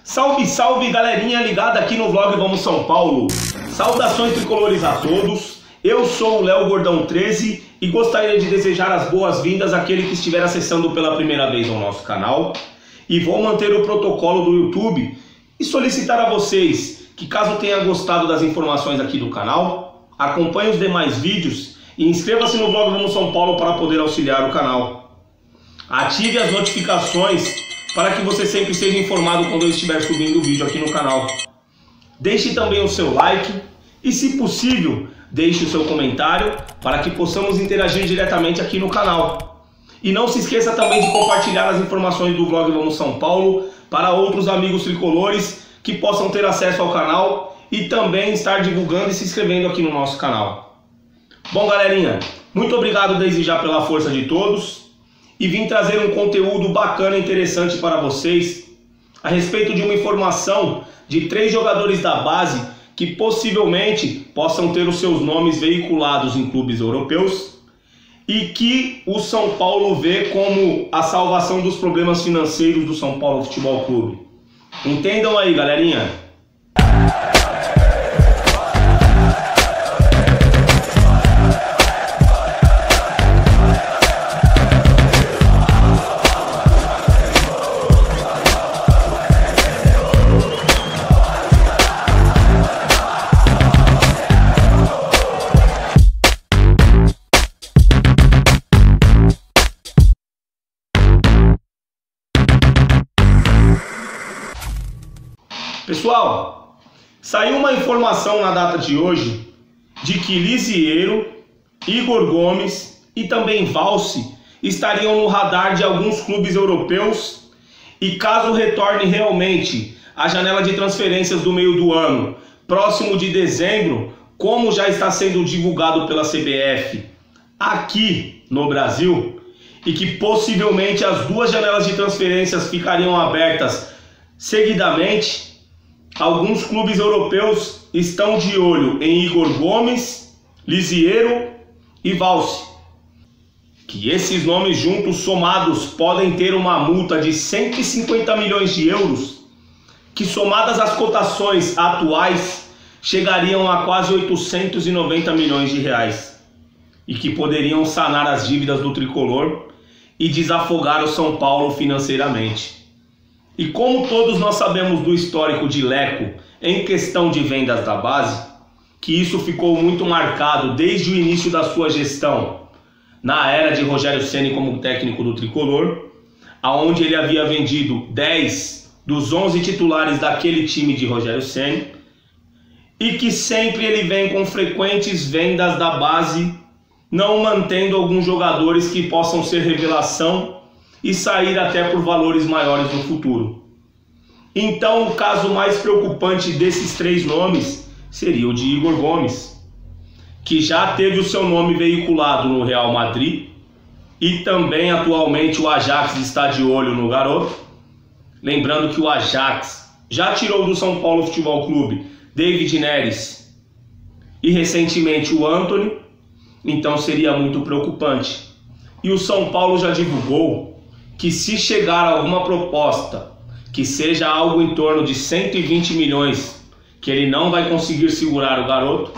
Salve, salve galerinha ligada aqui no vlog Vamos São Paulo. Saudações tricolores a todos. Eu sou o Léo Gordão 13 e gostaria de desejar as boas-vindas àquele que estiver acessando pela primeira vez ao nosso canal. E vou manter o protocolo do YouTube e solicitar a vocês que, caso tenha gostado das informações aqui do canal, acompanhe os demais vídeos e inscreva-se no vlog Vamos São Paulo para poder auxiliar o canal. Ative as notificações para que você sempre seja informado quando eu estiver subindo o vídeo aqui no canal. Deixe também o seu like e, se possível, deixe o seu comentário para que possamos interagir diretamente aqui no canal. E não se esqueça também de compartilhar as informações do vlog Vamos São Paulo para outros amigos tricolores que possam ter acesso ao canal e também estar divulgando e se inscrevendo aqui no nosso canal. Bom, galerinha, muito obrigado desde já pela força de todos. E vim trazer um conteúdo bacana e interessante para vocês a respeito de uma informação de 3 jogadores da base que possivelmente possam ter os seus nomes veiculados em clubes europeus e que o São Paulo vê como a salvação dos problemas financeiros do São Paulo Futebol Clube. Entendam aí, galerinha. Pessoal, saiu uma informação na data de hoje de que Lisieiro, Igor Gomes e também Valci estariam no radar de alguns clubes europeus e, caso retorne realmente a janela de transferências do meio do ano, próximo de dezembro, como já está sendo divulgado pela CBF aqui no Brasil, e que possivelmente as 2 janelas de transferências ficariam abertas seguidamente, alguns clubes europeus estão de olho em Igor Gomes, Lisieiro e Valci. Que esses nomes juntos somados podem ter uma multa de 150 milhões de euros, que somadas às cotações atuais chegariam a quase 890 milhões de reais. E que poderiam sanar as dívidas do tricolor e desafogar o São Paulo financeiramente. E como todos nós sabemos do histórico de Leco em questão de vendas da base, que isso ficou muito marcado desde o início da sua gestão, na era de Rogério Ceni como técnico do tricolor, aonde ele havia vendido 10 dos 11 titulares daquele time de Rogério Ceni, e que sempre ele vem com frequentes vendas da base, não mantendo alguns jogadores que possam ser revelação e sair até por valores maiores no futuro. Então o caso mais preocupante desses 3 nomes seria o de Igor Gomes, que já teve o seu nome veiculado no Real Madrid e também atualmente o Ajax está de olho no garoto. Lembrando que o Ajax já tirou do São Paulo Futebol Clube David Neres e recentemente o Antony, então seria muito preocupante. E o São Paulo já divulgou que, se chegar alguma proposta que seja algo em torno de 120 milhões, que ele não vai conseguir segurar o garoto,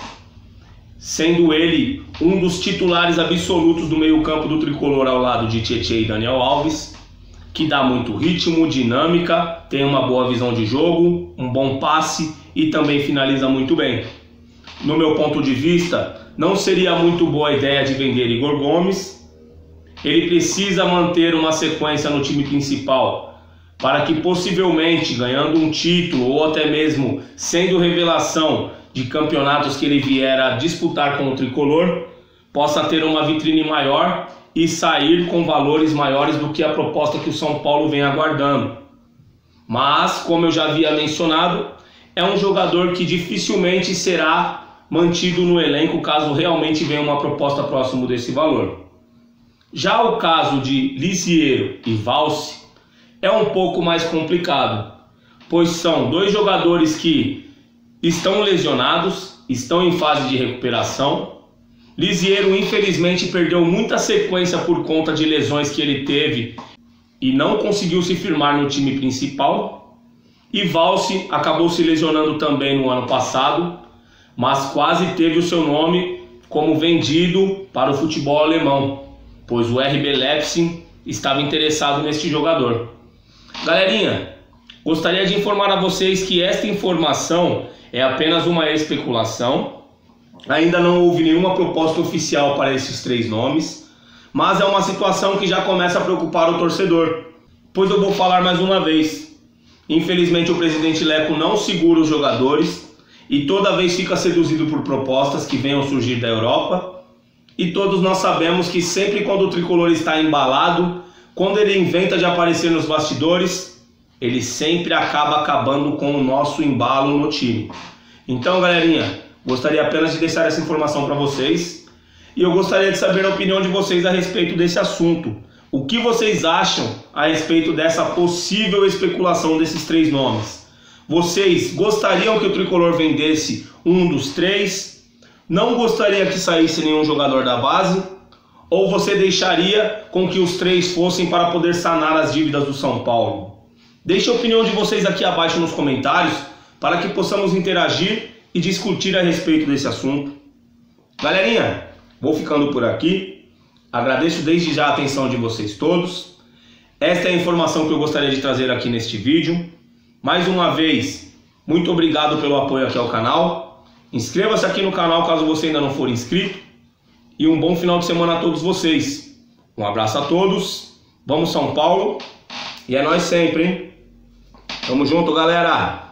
sendo ele um dos titulares absolutos do meio-campo do tricolor ao lado de Tietê e Daniel Alves, que dá muito ritmo, dinâmica, tem uma boa visão de jogo, um bom passe e também finaliza muito bem. No meu ponto de vista, não seria muito boa a ideia de vender Igor Gomes. Ele precisa manter uma sequência no time principal para que, possivelmente, ganhando um título ou até mesmo sendo revelação de campeonatos que ele vier a disputar com o tricolor, possa ter uma vitrine maior e sair com valores maiores do que a proposta que o São Paulo vem aguardando. Mas, como eu já havia mencionado, é um jogador que dificilmente será mantido no elenco caso realmente venha uma proposta próximo desse valor. Já o caso de Lisieiro e Valci é um pouco mais complicado, pois são 2 jogadores que estão lesionados, estão em fase de recuperação. Lisieiro infelizmente perdeu muita sequência por conta de lesões que ele teve e não conseguiu se firmar no time principal. E Valse acabou se lesionando também no ano passado, mas quase teve o seu nome como vendido para o futebol alemão, pois o RB Leipzig estava interessado neste jogador. Galerinha, gostaria de informar a vocês que esta informação é apenas uma especulação. Ainda não houve nenhuma proposta oficial para esses 3 nomes, mas é uma situação que já começa a preocupar o torcedor, pois eu vou falar mais uma vez. Infelizmente o presidente Leco não segura os jogadores e toda vez fica seduzido por propostas que venham surgir da Europa. E todos nós sabemos que sempre quando o tricolor está embalado, quando ele inventa de aparecer nos bastidores, ele sempre acaba acabando com o nosso embalo no time. Então, galerinha, gostaria apenas de deixar essa informação para vocês. E eu gostaria de saber a opinião de vocês a respeito desse assunto. O que vocês acham a respeito dessa possível especulação desses 3 nomes? Vocês gostariam que o tricolor vendesse um dos 3? Não gostaria que saísse nenhum jogador da base? Ou você deixaria com que os 3 fossem para poder sanar as dívidas do São Paulo? Deixe a opinião de vocês aqui abaixo nos comentários para que possamos interagir e discutir a respeito desse assunto. Galerinha, vou ficando por aqui. Agradeço desde já a atenção de vocês todos. Esta é a informação que eu gostaria de trazer aqui neste vídeo. Mais uma vez, muito obrigado pelo apoio aqui ao canal. Inscreva-se aqui no canal caso você ainda não for inscrito. E um bom final de semana a todos vocês. Um abraço a todos. Vamos São Paulo. E é nóis sempre, hein? Tamo junto, galera.